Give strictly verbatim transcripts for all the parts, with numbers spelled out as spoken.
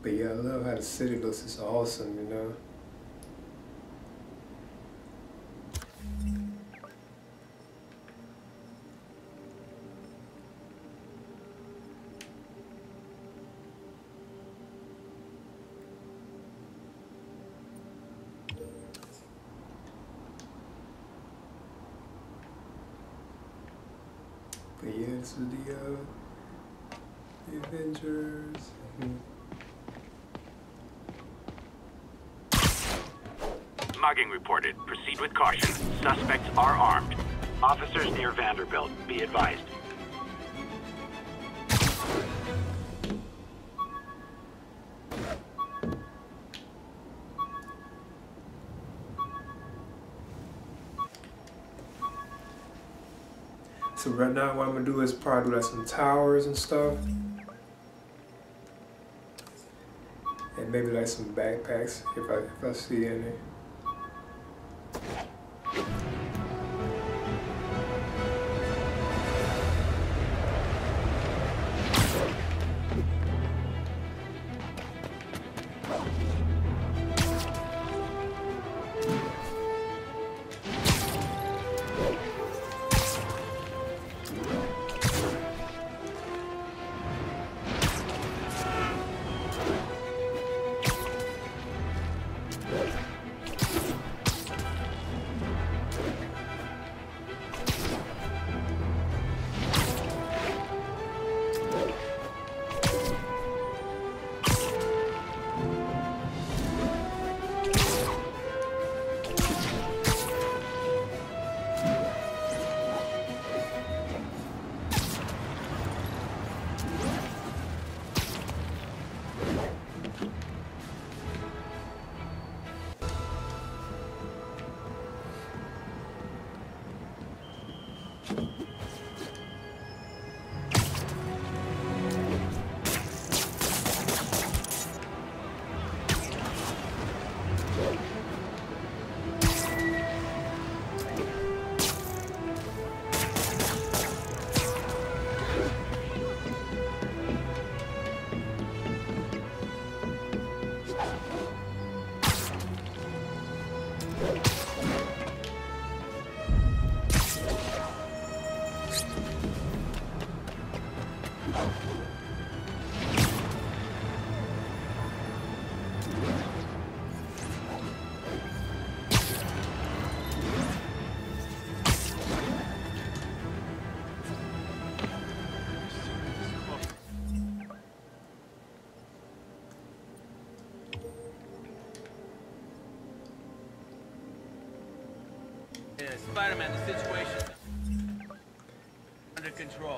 But yeah, I love how the city looks. It's awesome, you know. But yeah, this is the, uh, the Avengers. Mm-hmm. Mugging reported. Proceed with caution. Suspects are armed. Officers near Vanderbilt. Be advised. So right now what I'm gonna do is probably do like some towers and stuff. And maybe like some backpacks if I if I see any. Yeah, Spider-Man, the situation under control.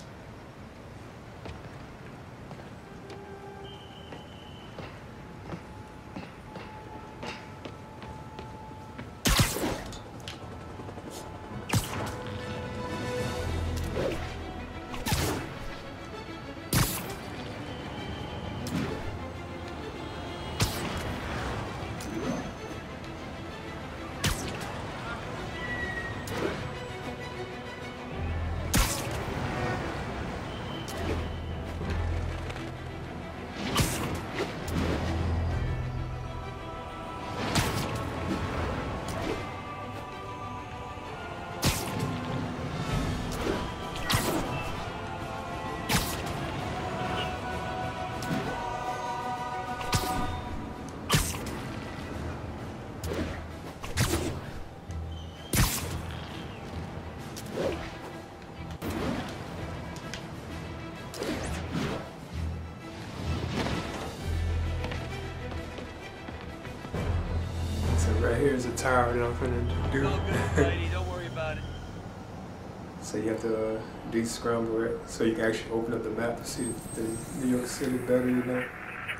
Right here is a tower that I'm gonna do. All good, lady. Don't worry about it. So you have to uh, descramble it so you can actually open up the map to see the New York City better, you know.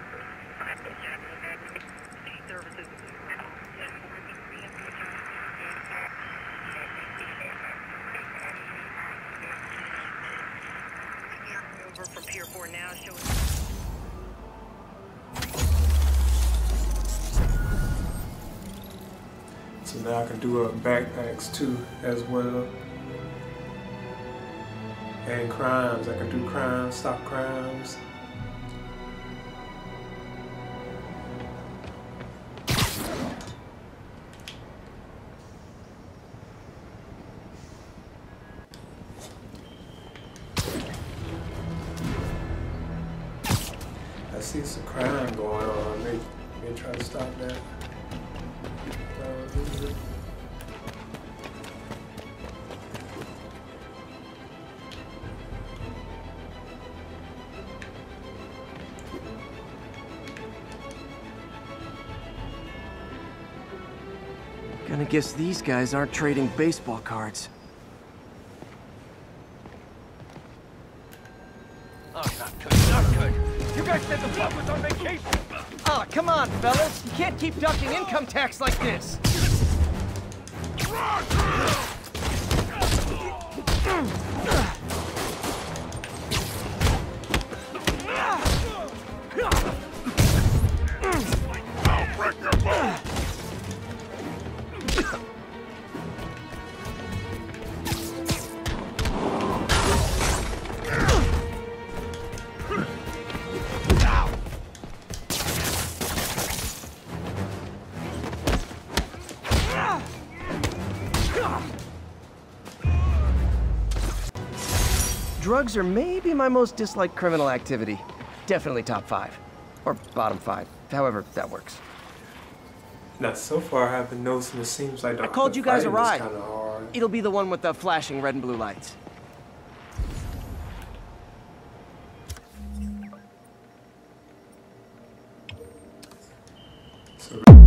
Over from Pier four now, showing. So now I can do uh, backpacks too as well. And crimes, I can do crimes, stop crimes. I see some crime going on. They they try to stop that. Uh, Gonna guess these guys aren't trading baseball cards. Oh, not good, not good. You guys said the club was on vacation. Ah, come on, fellas. You can't keep ducking income tax like this. I'll break your bones! Drugs are maybe my most disliked criminal activity. Definitely top five. Or bottom five. However that works. Now, so far I haven't noticed, and it seems like the, I called the you guys a fighting is ride. kinda hard. It'll be the one with the flashing red and blue lights. So